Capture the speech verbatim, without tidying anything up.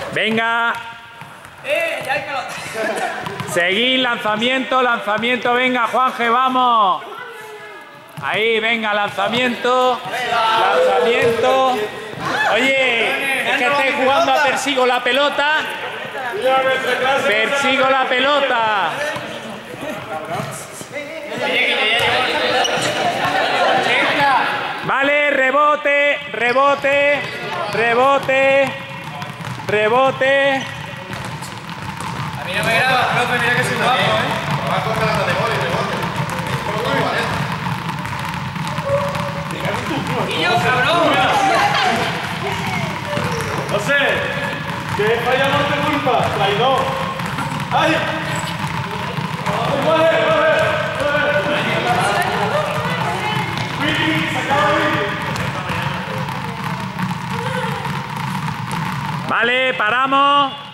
Venga. ¡Eh! ¡Ya hay pelota! Seguid, lanzamiento, lanzamiento. Venga, Juanje, vamos. Ahí, venga, lanzamiento. Lanzamiento. Oye, es que estáis jugando a persigo la pelota. Persigo la pelota. Vale, rebote, rebote, rebote, rebote. A mí no me graba, profe, mira que soy guapo, ¿eh? Va a coger hasta de gol y rebote. ¡Y yo, cabrón! No sé, que falla no te culpa, traidor. ¡Ay! ¡Ay, coge, coge! Vale, paramos.